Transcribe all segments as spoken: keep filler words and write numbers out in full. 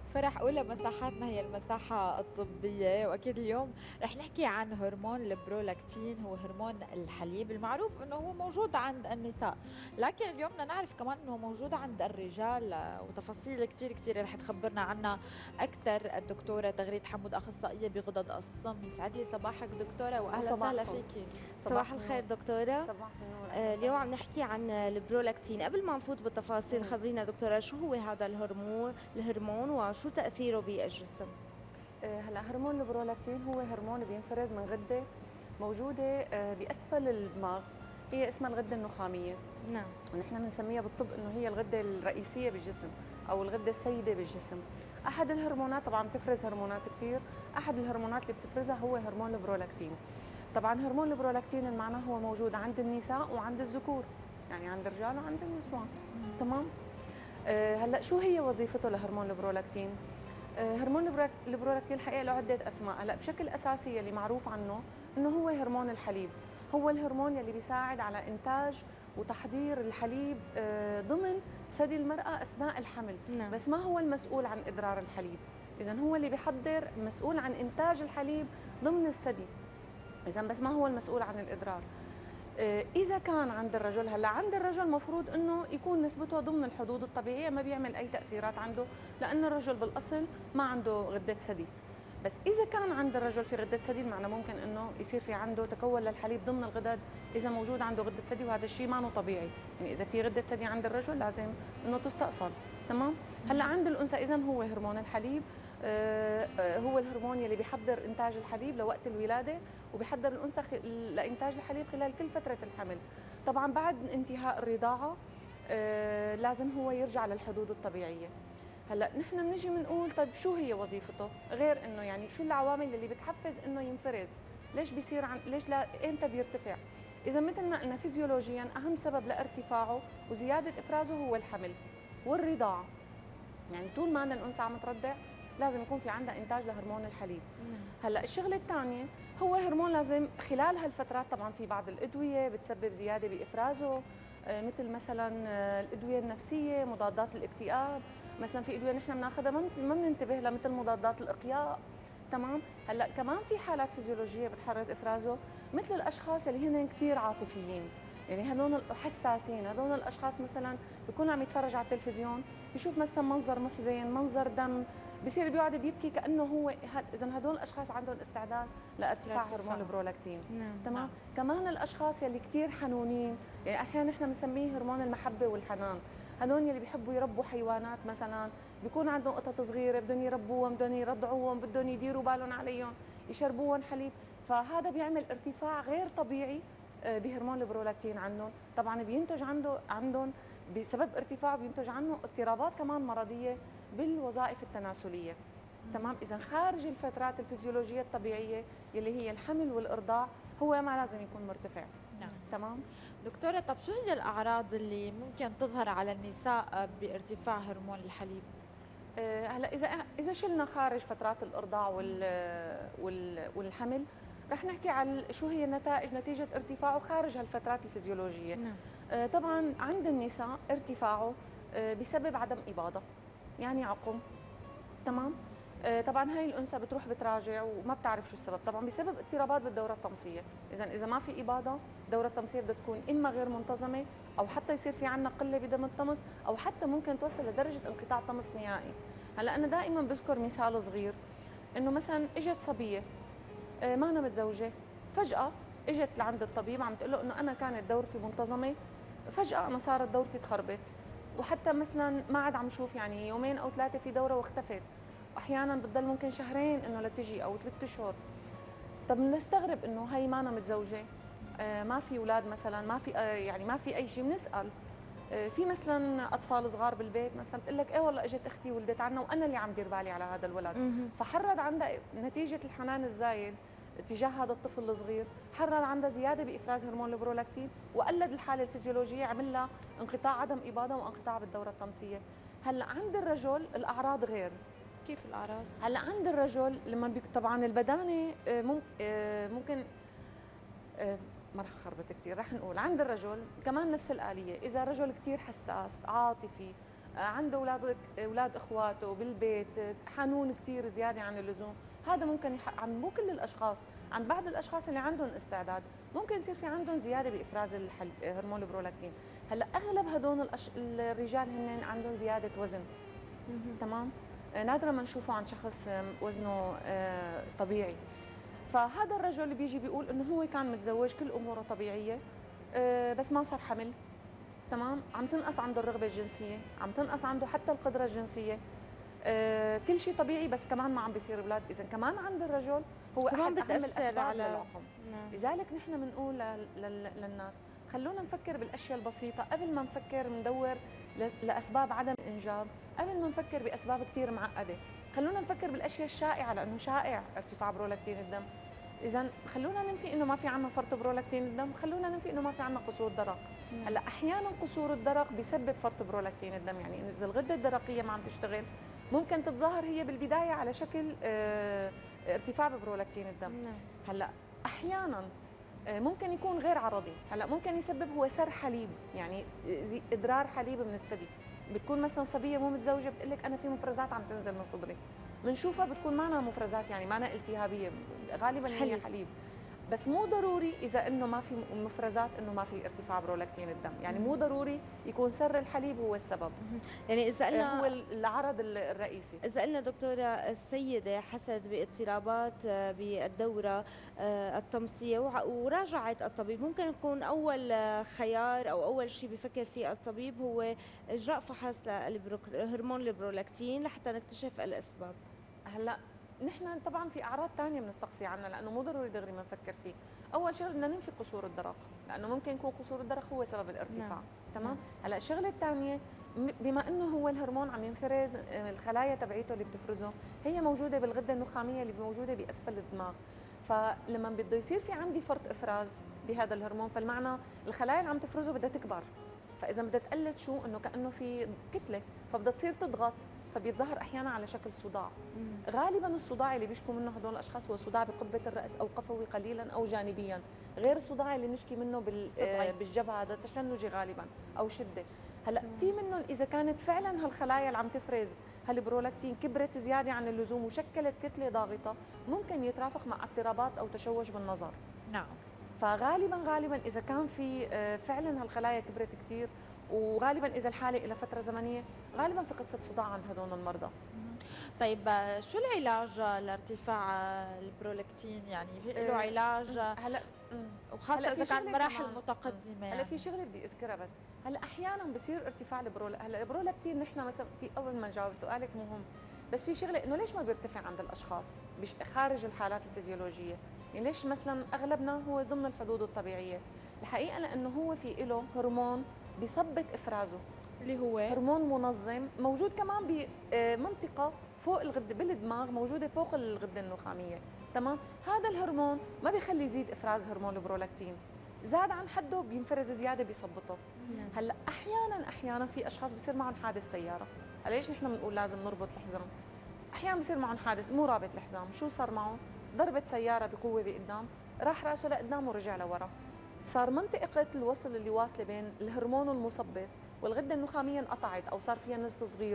فرح أولى مساحاتنا هي المساحة الطبية، وأكيد اليوم رح نحكي عن هرمون البرولاكتين. هو هرمون الحليب المعروف أنه هو موجود عند النساء، لكن اليوم بدنا نعرف كمان أنه موجود عند الرجال، آه، وتفاصيل كتير كتير رح تخبرنا عنها أكثر الدكتورة تغريد حمود، أخصائية بغدد الصم. يسعد لي صباحك دكتورة وأهلا وسهلا وصباحكم. فيكي. صباح صباح الخير النور. دكتورة. صباح النور، اهلا آه، اليوم وسهلا. عم نحكي عن البرولاكتين. قبل ما نفوت بالتفاصيل مم. خبرينا دكتورة شو هو هذا الهرمون الهرمون وشو تأثيره بالجسم؟ آه، هلا هرمون البرولاكتين هو هرمون بينفرز من غده موجوده آه، باسفل الدماغ. هي اسمها الغده النخاميه، نعم. ونحن بنسميها بالطب انه هي الغده الرئيسيه بالجسم او الغده السيده بالجسم. احد الهرمونات، طبعا بتفرز هرمونات كثير، احد الهرمونات اللي بتفرزها هو هرمون البرولاكتين. طبعا هرمون البرولاكتين المعنى هو موجود عند النساء وعند الذكور، يعني عند الرجال وعند النسوان. تمام. آه، هلا شو هي وظيفته لهرمون البرولاكتين؟ آه، هرمون البرو- البرولاكتين الحقيقه له عده اسماء. هلا بشكل اساسي اللي معروف عنه انه هو هرمون الحليب. هو الهرمون يلي بيساعد على انتاج وتحضير الحليب آه، ضمن ثدي المراه اثناء الحمل. نعم. بس ما هو المسؤول عن ادرار الحليب، اذا هو اللي بيحضر، مسؤول عن انتاج الحليب ضمن الثدي، اذا بس ما هو المسؤول عن الادرار. آه، إذا كان عند الرجل، هلا عند الرجل مفروض إنه يكون نسبته ضمن الحدود الطبيعية، ما بيعمل أي تأثيرات عنده، لأن الرجل بالأصل ما عنده غدة ثدي. بس إذا كان عند الرجل في غدة ثدي، معنى ممكن إنه يصير في عنده تكون للحليب ضمن الغدد إذا موجود عنده غدة ثدي، وهذا الشيء ما هو طبيعي. يعني إذا في غدة ثدي عند الرجل لازم إنه تستأصل. تمام. هلا عند الأنثى إذا هو هرمون الحليب، آه، آه، هو الهرمون يلي بيحضر إنتاج الحليب لوقت الولادة، وبيحضر الأنثى خ- لإنتاج الحليب خلال كل فترة الحمل. طبعا بعد انتهاء الرضاعة آه، لازم هو يرجع للحدود الطبيعية. هلا نحن بنيجي بنقول طيب شو هي وظيفته، غير انه يعني شو العوامل اللي بتحفز انه ينفرز؟ ليش بيصير عن ليش لا امتى بيرتفع؟ اذا مثل ما قلنا فيزيولوجيا اهم سبب لارتفاعه وزياده افرازه هو الحمل والرضاعه. يعني طول ما أن الانثى عم ترضع لازم يكون في عندها انتاج لهرمون الحليب. نعم. هلا الشغله الثانيه هو هرمون لازم خلال هالفترات، طبعا في بعض الادويه بتسبب زياده بافرازه، آه، مثل مثلا آه، الادويه النفسيه، مضادات الاكتئاب. مثلا في ادويه نحن بناخذها ما ما بننتبه لها، مثل مضادات الاقياء. تمام. هلا كمان في حالات فيزيولوجيه بتحرك افرازه، مثل الاشخاص اللي هن كثير عاطفيين، يعني هذول حساسين. هذول الاشخاص مثلا بيكون عم يتفرج على التلفزيون، بيشوف مثلا منظر محزن، منظر دم، بصير بيقعد بيبكي كانه هو. اذا هدول الاشخاص عندهم استعداد لارتفاع لارتفاع. هرمون البرولاكتين. نعم. تمام. نعم. كمان الاشخاص يلي كثير حنونين، يعني احيانا نحن بنسميه هرمون المحبه والحنان. هدول يلي بيحبوا يربوا حيوانات مثلا، بيكون عندهم قطط صغيره بدهم يربوهم، بدهم يرضعوهم، بدهم يديروا بالهم عليهم، يشربوهم حليب، فهذا بيعمل ارتفاع غير طبيعي آه، بهرمون البرولاكتين عندهم. طبعا بينتج عنده عندهم بسبب ارتفاعه بينتج عنه اضطرابات كمان مرضيه بالوظائف التناسليه. تمام. اذا خارج الفترات الفسيولوجيه الطبيعيه يلي هي الحمل والارضاع هو ما لازم يكون مرتفع. نعم. تمام. دكتورة، طب شو هي الأعراض اللي ممكن تظهر على النساء بارتفاع هرمون الحليب؟ آه، هلا اذا اذا شلنا خارج فترات الارضاع وال وال والحمل، رح نحكي عن شو هي النتائج نتيجه ارتفاعه خارج هالفترات الفسيولوجيه. نعم. آه، طبعا عند النساء ارتفاعه آه، بسبب عدم اباضه، يعني عقم. تمام. آه، طبعا هاي الانثى بتروح بتراجع وما بتعرف شو السبب، طبعا بسبب اضطرابات بالدوره الطمسيه. اذا اذا ما في اباضه، الدوره الطمسيه بدها تكون اما غير منتظمه، او حتى يصير في عندنا قله بدم الطمس، او حتى ممكن توصل لدرجه انقطاع طمس نهائي. هلا انا دائما بذكر مثال صغير، انه مثلا اجت صبيه آه، ما انا متزوجه، فجاه اجت لعند الطبيب عم تقول له انه انا كانت دورتي منتظمه، فجاه انا صارت دورتي تخربط، وحتى مثلا ما عاد عم شوف، يعني يومين او ثلاثه في دوره واختفت، واحيانا بتضل ممكن شهرين انه لتجي او ثلاث اشهر. طب بنستغرب انه هي ما انا متزوجه، آه ما في اولاد مثلا، ما في آه يعني ما في اي شيء. بنسال آه في مثلا اطفال صغار بالبيت، مثلا بتقول لك ايه والله اجت اختي ولدت عنا وانا اللي عم دير بالي على هذا الولد. مهم. فحرض عندها نتيجه الحنان الزايد تجاه هذا الطفل الصغير، حرض عندها زياده بافراز هرمون البرولاكتين، وقلد الحاله الفسيولوجيه، عمل لها انقطاع عدم اباضه وانقطاع بالدوره الطمسيه. هلا عند الرجل الاعراض غير. كيف الأعراض؟ هلا عند الرجل لما بي... طبعا البدانه آه، ممكن آه، ممكن آه، ما رح خربط كثير، رح نقول عند الرجل كمان نفس الآلية. إذا رجل كثير حساس عاطفي، آه، عنده اولاد اولاد اخواته بالبيت، آه، حنون كثير زياده عن اللزوم، هذا ممكن يحقق عند مو كل الاشخاص، عند بعض الاشخاص اللي عندهم استعداد ممكن يصير في عندهم زياده بافراز الحل... هرمون البرولاكتين. هلا اغلب هدول الأش... الرجال هن عندهم زياده وزن، مهم. تمام؟ آه، نادرا ما نشوفه عند شخص آه، وزنه آه، طبيعي. فهذا الرجل اللي بيجي بيقول انه هو كان متزوج كل اموره طبيعيه، آه، بس ما صار حمل، تمام؟ عم تنقص عنده الرغبه الجنسيه، عم تنقص عنده حتى القدره الجنسيه، آه، كل شيء طبيعي بس كمان ما عم بيصير اولاد، اذا كمان عند الرجل هو كمان احد اهم بتأثر الاسباب على للعقم. نعم. لذلك نحن بنقول لل- لل- للناس خلونا نفكر بالاشياء البسيطه قبل ما نفكر ندور لس- لاسباب عدم الانجاب، قبل ما نفكر باسباب كثير معقده. خلونا نفكر بالاشياء الشائعه لانه شائع ارتفاع برولاكتين الدم. اذا خلونا ننفي انه ما في عندنا فرط برولاكتين الدم، خلونا ننفي انه ما في عندنا قصور درق. نعم. هلا احيانا قصور الدرق بسبب فرط برولاكتين الدم، يعني انه اذا الغده الدرقيه ما عم تشتغل ممكن تتظاهر هي بالبدايه على شكل آه، ارتفاع ببرولاكتين الدم. نعم. هلا احيانا آه، ممكن يكون غير عرضي، هلا ممكن يسبب هو سر حليب، يعني زي ادرار حليب من الثدي. بتكون مثلا صبيه مو متزوجه بتقول لك انا في مفرزات عم تنزل من صدري، بنشوفها بتكون معنا مفرزات، يعني معنا التهابيه، غالبا هي حليب. حليب. بس مو ضروري اذا انه ما في مفرزات انه ما في ارتفاع برولاكتين الدم، يعني مو ضروري يكون سر الحليب هو السبب، مهم. يعني إذا آه، قلنا هو العرض الرئيسي. إذا قلنا دكتورة السيدة حست باضطرابات آه، بالدورة آه، الطمسية وع- وراجعت الطبيب، ممكن يكون أول آه، خيار أو أول شيء بفكر فيه الطبيب هو إجراء فحص لهرمون البرولاكتين لحتى نكتشف الأسباب. هلا نحن طبعا في اعراض ثانيه بنستقصي عنها لانه مو ضروري دغري ما نفكر فيه. اول شغله بدنا ننفي قصور الدرق، لانه ممكن يكون قصور الدرق هو سبب الارتفاع. نعم. تمام. نعم. هلا الشغله الثانيه، بما انه هو الهرمون عم ينفرز، آه، الخلايا تبعيته اللي بتفرزه هي موجوده بالغده النخاميه اللي موجوده باسفل الدماغ. فلما بده يصير في عندي فرط افراز بهذا الهرمون، فالمعنى الخلايا اللي عم تفرزه بدها تكبر، فاذا بدها تقلد شو انه كانه في كتله، فبدها تصير تضغط، فبيتظاهر احيانا على شكل صداع. مم. غالبا الصداع اللي بيشكوا منه هدول الاشخاص هو صداع بقبه الراس او قفوي قليلا او جانبيا، غير الصداع اللي بنشكي منه بال صدعي. آه، بالجبهه، هذا تشنجي غالبا او شده. هلا في منهم اذا كانت فعلا هالخلايا اللي عم تفرز هالبرولاكتين كبرت زياده عن اللزوم وشكلت كتله ضاغطه، ممكن يترافق مع اضطرابات او تشوش بالنظر. نعم. فغالبا غالبا اذا كان في آه، فعلا هالخلايا كبرت كثير، وغالبا اذا الحاله لها فتره زمنيه، غالبا في قصه صداع عند هدول المرضى. مهم. طيب آه، شو العلاج لارتفاع آه، البرولاكتين؟ يعني في له آه، علاج آه، هلا مم. وخاصة هلا إذا في كان شغلة مراحل كمان. متقدمة هلا يعني. في شغله بدي اذكرها بس. هلا احيانا بصير ارتفاع البرول هلا البرولاكتين نحن مثلا في اول ما نجاوب سؤالك مهم، بس في شغله انه ليش ما بيرتفع عند الاشخاص بش خارج الحالات الفيزيولوجيه؟ يعني ليش مثلا اغلبنا هو ضمن الحدود الطبيعيه؟ الحقيقه لانه هو في له هرمون بيثبت افرازه، اللي هو هرمون منظم موجود كمان بمنطقه فوق الغده بالدماغ، موجوده فوق الغده النخاميه. تمام. هذا الهرمون ما بيخلي يزيد افراز هرمون البرولاكتين، زاد عن حده بينفرز زياده بيثبطه. نعم. هلا احيانا احيانا في اشخاص بصير معهم حادث سياره. هلا ليش نحن بنقول لازم نربط الحزام؟ احيانا بصير معهم حادث مو رابط الحزام، شو صار معه؟ ضربت سياره بقوه بقدام، راح راسه لقدام ورجع لورا، صار منطقه الوصل اللي واصله بين الهرمون المثبط والغده النخاميه انقطعت او صار فيها نزف صغير،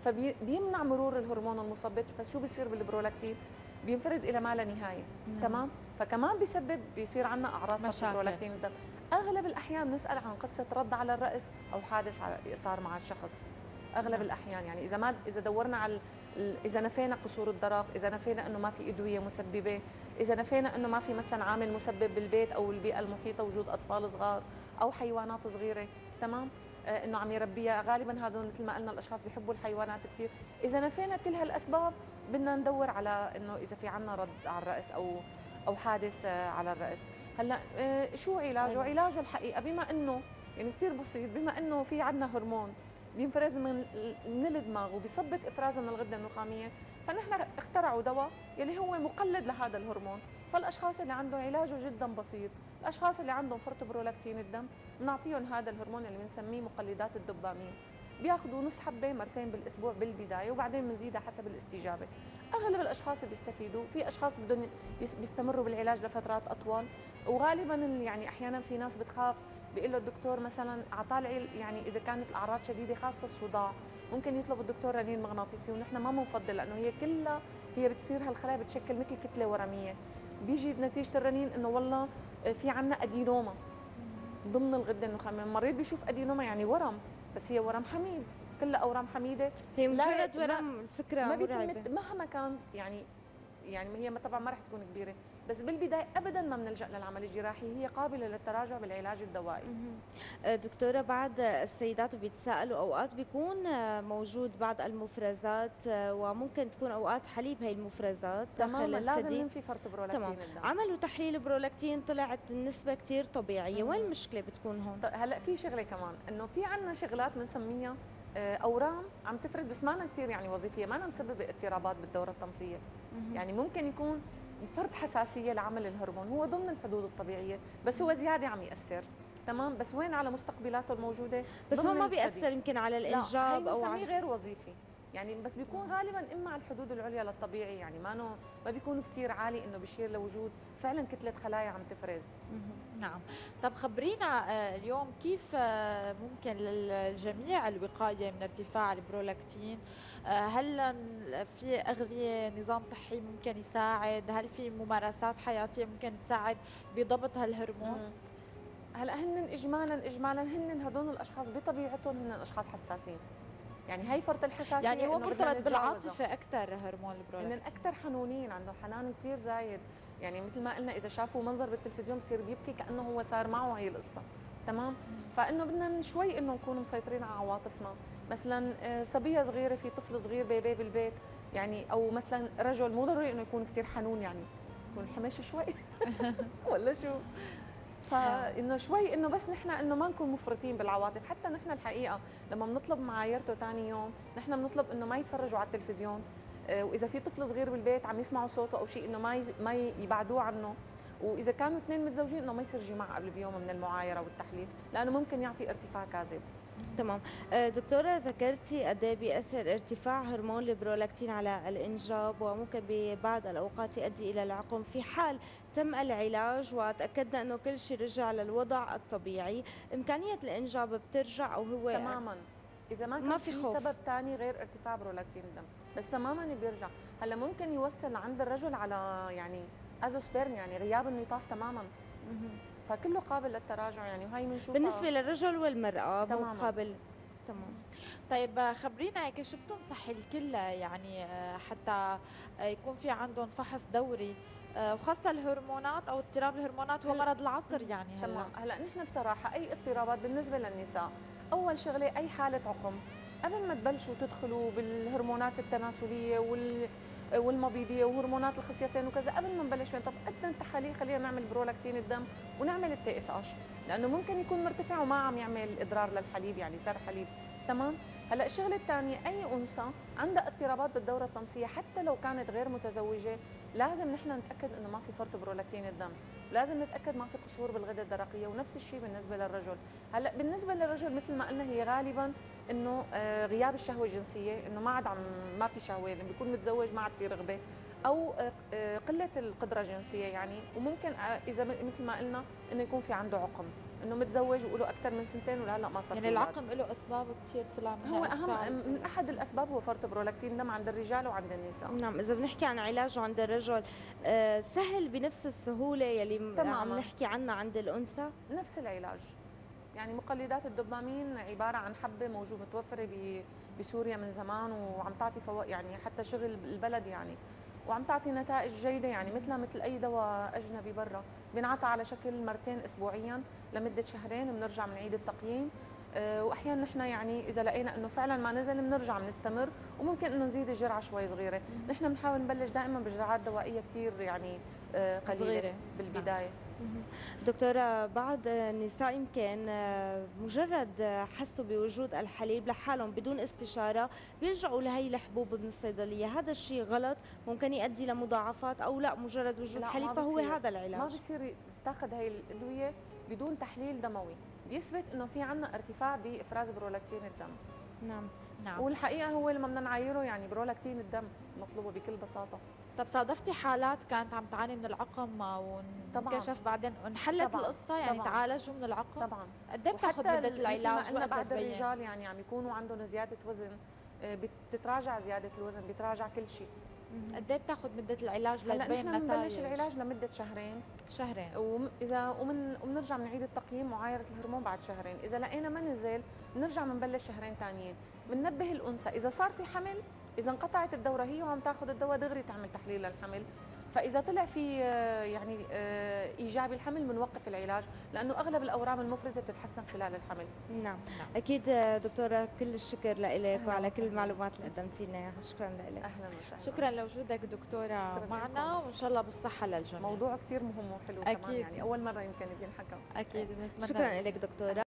فبيمنع مرور الهرمون المثبط، فشو بيصير بالبرولاكتين؟ بينفرز الى ما لا نهايه. نعم. تمام. فكمان بسبب بيصير عندنا اعراض مشاكل. البرولاكتين الدم. اغلب الاحيان بنسال عن قصه رد على الراس او حادث على- صار مع الشخص. اغلب نعم. الاحيان يعني اذا ما اذا دورنا على ال- اذا نفينا قصور الدرق، اذا نفينا انه ما في ادويه مسببه، اذا نفينا انه ما في مثلا عامل مسبب بالبيت او البيئه المحيطه، وجود اطفال صغار او حيوانات صغيره. تمام. آه انه عم يربيها، غالبا هذول مثل ما قلنا الاشخاص بيحبوا الحيوانات كثير. اذا نفينا كل هالاسباب بدنا ندور على انه اذا في عنا رد على الراس او او حادث آه على الراس. هلا آه شو علاجه؟ أيوة. علاجه الحقيقه بما انه يعني كثير بسيط، بما انه في عنا هرمون بينفرز من من الدماغ وبيثبت افرازه من الغده النخاميه، فنحن اخترعوا دواء يلي هو مقلد لهذا الهرمون. فالاشخاص اللي عندهم علاجه جدا بسيط، الاشخاص اللي عندهم فرط برولاكتين الدم بنعطيهم هذا الهرمون اللي بنسميه مقلدات الدوبامين، بياخذوا نص حبه مرتين بالاسبوع بالبدايه، وبعدين بنزيدها حسب الاستجابه. اغلب الاشخاص اللي بيستفيدوا، في اشخاص بدهم بيستمروا بالعلاج لفترات اطول، وغالبا يعني احيانا في ناس بتخاف، بيقول له الدكتور مثلا اعطاه يعني اذا كانت الاعراض شديده خاصه الصداع ممكن يطلب الدكتور رنين مغناطيسي، ونحن ما بنفضل لانه هي كلها هي بتصير هالخلايا بتشكل مثل كتله ورميه. بيجي نتيجه الرنين انه والله في عندنا ادينوما ضمن الغده النخاميه، المريض بيشوف ادينوما يعني ورم، بس هي ورم حميد، كلها اورام حميده، هي لا مجرد ما ورم، الفكره ما بيتم مرعبه. مهما كان يعني يعني هي ما طبعا ما رح تكون كبيره، بس بالبدايه ابدا ما بنلجا للعمل الجراحي، هي قابله للتراجع بالعلاج الدوائي. مهم. آه، دكتورة، بعض السيدات بيتساءلوا أوقات بيكون آه، موجود بعض المفرزات، آه، وممكن تكون أوقات حليب هي المفرزات داخل تماما لازم الثدي. ننفي فرط تمام، برولاكتين الدم. عملوا تحليل برولاكتين طلعت النسبة كتير طبيعية، وين مهم. المشكلة بتكون هون؟ طيب هلا في شغله كمان انه في عندنا شغلات بنسميها آه، اورام عم تفرز، بس ما كثير يعني وظيفيه، ما مسببه اضطرابات بالدوره الطمسيه. مهم. يعني ممكن يكون فرط حساسيه لعمل الهرمون، هو ضمن الحدود الطبيعيه، بس هو زياده عم ياثر. تمام، بس وين على مستقبلاته الموجوده بس هو ضمن ما الثدي. بيأثر يمكن على لا، هي الإنجاب أو بنسميه على غير وظيفي، يعني بس بيكون غالبا اما على الحدود العليا للطبيعي، يعني ما نو ما بيكون كثير عالي انه بيشير لوجود فعلا كتله خلايا عم تفرز. مهم. نعم. طب خبرينا آه، اليوم كيف آه، ممكن للجميع الوقاية من ارتفاع البرولاكتين؟ آه، هل في أغذية، نظام صحي ممكن يساعد؟ هل في ممارسات حياتية ممكن تساعد بضبط هالهرمون؟ مم. هلا هن اجمالا اجمالا هن هدول الاشخاص بطبيعتهم هن اشخاص حساسين، يعني هي فرط الحساسيه يعني هو إنه بدنا مرتبط نتجاوزها. بالعاطفة أكثر هرمون هن البرولاكتين. الاكثر حنونين، عنده حنان كثير زايد، يعني مثل ما قلنا اذا شافوا منظر بالتلفزيون بصير بيبكي كانه هو صار معه هي القصه. تمام، فانه بدنا شوي انه نكون مسيطرين على عواطفنا. مثلا آه، صبيه صغيره، في طفل صغير بيبي بالبيت، يعني او مثلا رجل مو ضروري انه يكون كثير حنون، يعني يكون حمش شوي ولا شو. فانه شوي انه بس نحن انه ما نكون مفرطين بالعواطف. حتى نحن الحقيقه لما بنطلب معايرته ثاني يوم نحن بنطلب انه ما يتفرجوا على التلفزيون، آه، واذا في طفل صغير بالبيت عم يسمعوا صوته او شيء انه ما ي- ما يبعدوه عنه، واذا كانوا اثنين متزوجين انه ما يصير جماع قبل بيوم من المعايره والتحليل، لانه ممكن يعطي ارتفاع كاذب. تمام. آه، دكتورة، ذكرتي قد ايه بيأثر ارتفاع هرمون البرولاكتين على الإنجاب، وممكن ببعض الأوقات يؤدي إلى العقم. في حال تم العلاج وتأكدنا أنه كل شيء رجع للوضع الطبيعي، إمكانية الإنجاب بترجع أو هو تماما، اذا ما ما كان في في خوف؟ سبب ثاني غير ارتفاع برولاكتين الدم، بس تماما بيرجع. هلا ممكن يوصل عند الرجل على يعني ازوسبيرم، يعني غياب النطاف تماما، مهم. فكله قابل للتراجع، يعني وهي بنشوفها بالنسبة للرجل والمرأة تماما. مقابل. تمام. طيب آه، خبرينا هيك شو بتنصحي الكل، يعني آه، حتى آه، يكون في عندهم فحص دوري، آه، وخاصة الهرمونات أو اضطراب الهرمونات، هو هلا مرض العصر يعني هلا. تمام، هلا نحن بصراحه اي اضطرابات بالنسبه للنساء، اول شغله اي حاله عقم قبل ما تبلشوا تدخلوا بالهرمونات التناسليه وال والمبيضيه وهرمونات الخصيتين وكذا، قبل ما نبلش فين، طب ادنى التحاليل خلينا نعمل برولاكتين الدم ونعمل التي اس اش، لانه ممكن يكون مرتفع وما عم يعمل اضرار للحليب، يعني سر حليب. تمام. هلا الشغله الثانيه، اي انثى عندها اضطرابات بالدوره الطمسيه حتى لو كانت غير متزوجه، لازم نحن نتاكد انه ما في فرط برولاكتين الدم، لازم نتاكد ما في قصور بالغده الدرقيه، ونفس الشيء بالنسبه للرجل. هلا بالنسبه للرجل مثل ما قلنا هي غالبا انه آه، غياب الشهوه الجنسيه، انه ما عاد عم ما في شهوه، لما بيكون متزوج ما عاد في رغبه، او آه، آه، قله القدره الجنسيه يعني، وممكن آه، اذا مثل ما قلنا انه يكون في عنده عقم، انه متزوج وله اكثر من سنتين ولهلا ما صار يعني في اولاد. العقم له أسباب كثير طلع منها هو ارتفاع اهم من احد البرولاكتين. الاسباب هو فرط برولاكتين دم عند الرجال وعند النساء. نعم، إذا بنحكي عن علاجه عند الرجل، آه، سهل بنفس السهولة يلي م- عم تماما نحكي عنها عند الأنثى؟ نفس العلاج، يعني مقلدات الدوبامين عباره عن حبه موجود متوفره ب- بسوريا من زمان، وعم تعطي فوائد، يعني حتى شغل البلد يعني، وعم تعطي نتائج جيده، يعني مثلها مثل اي دواء اجنبي برا، بينعطى على شكل مرتين اسبوعيا لمده شهرين، بنرجع بنعيد التقييم. آه، واحيانا نحن يعني اذا لقينا انه فعلا ما نزل بنرجع بنستمر، وممكن انه نزيد الجرعه شوي صغيره. نحن بنحاول نبلش دائما بجرعات دوائيه كثير يعني آه، قليله صغيرة. بالبدايه. مهم. دكتورة، بعض النساء يمكن آه، مجرد آه، حسوا بوجود الحليب لحالهم بدون استشارة بيلجأوا لهي الحبوب من الصيدلية، هذا الشيء غلط؟ ممكن يؤدي لمضاعفات، أو لا مجرد وجود لا حليب ما فهو بصير، هذا ما العلاج؟ بصير تاخذ هاي الادويه بدون تحليل دموي بيثبت انه في عندنا ارتفاع بافراز برولاكتين الدم. نعم. نعم. والحقيقه هو لما بدنا نعايره يعني برولاكتين الدم نطلبه بكل بساطه. طب صادفتي حالات كانت عم تعاني من العقم طبعاً. وانكشف بعدين انحلت طبعاً. القصه، يعني طبعاً. تعالجوا من العقم؟ طبعا قد ايه بتاخذ وحتى مده ال- مثل العلاج؟ ما قلنا وقت بعد تبين؟ الرجال يعني عم يكونوا عندهم زياده وزن، آه، بتتراجع زياده الوزن، بيتراجع كل شيء. قد ايه بتاخذ مده العلاج هلا لتبين نحن بنبلش نتائج؟ العلاج لمده شهرين، شهرين. واذا ومن وبنرجع بنعيد التقييم ومعايره الهرمون بعد شهرين، اذا لقينا ما نزل بنرجع بنبلش شهرين ثانيين. بننبه الانثى اذا صار في حمل، اذا انقطعت الدوره هي وعم تاخذ الدواء دغري تعمل تحليل للحمل، فاذا طلع في آه، يعني آه، ايجابي الحمل بنوقف العلاج، لانه اغلب الاورام المفرزه بتتحسن خلال الحمل. نعم. اكيد آه، دكتوره، كل الشكر لك أهلاً وعلى كل وسهلاً. المعلومات اللي قدمتي لنا اياها. شكرا لك. اهلا وسهلا. شكرا لوجودك دكتوره شكراً معنا، لكم. وان شاء الله بالصحه للجميع. موضوع كثير مهم وحلو كمان، أكيد. يعني اول مره يمكن بينحكى. اكيد بنتمنى شكرا لك دكتوره.